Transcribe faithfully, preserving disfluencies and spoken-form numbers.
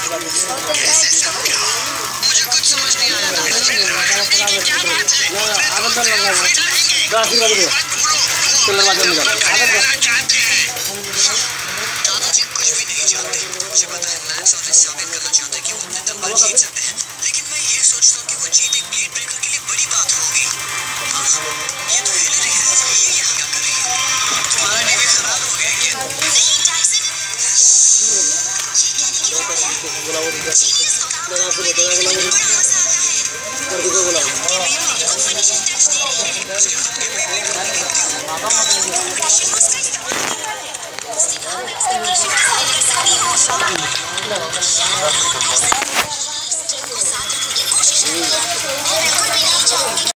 मुझे कुछ समझ नहीं आया दादाजी। क्या बात है? दादाजी कुछ भी नहीं जानते। मुझे पता है मैक्स और लिस साबित करना चाहते हैं कि वो अपने दम पर जीत सकते हैं, लेकिन मैं ये सोचता हूँ कि वो जीत एक ब्लेड ब्रेकर के लिए बड़ी बात होगी। ये तो हिलरी है, ये यहाँ क्या कर रही है? तुम्हारा टीवी खराब हो गया क्या? नहीं टैक्सन, ये कहने की बात है। जीनियस को काम खत्म करने के लिए बड़ा आसान है। अपने बेबी को फिनिशिंग टच दे रही है। सिर्फ अपने बेबी को नहीं देती हूँ, कंपटीशन मस्त है। उसने कहा मैं उसकी टी-शर्ट डिजाइन कर सकती हूँ।